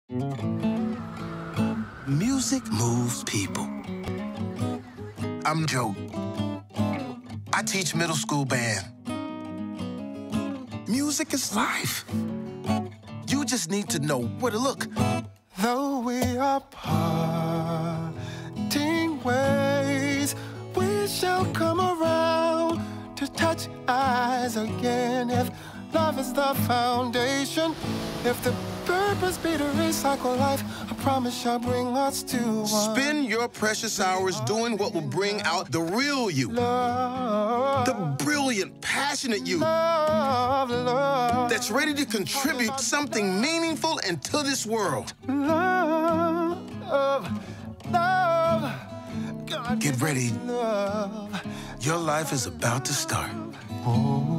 Music moves people. I'm Joe. I teach middle school band. Music is life. You just need to know where to look. Though we are parting ways, we shall come around to touch eyes again. If love is the foundation, if the purpose be to recycle life, I promise shall bring us to one. Spend your precious hours doing what will bring out the real you. Love, The brilliant, passionate you love, love, that's ready to contribute something meaningful into this world. love, love. God, Get ready. love. Your life is about to start. Oh.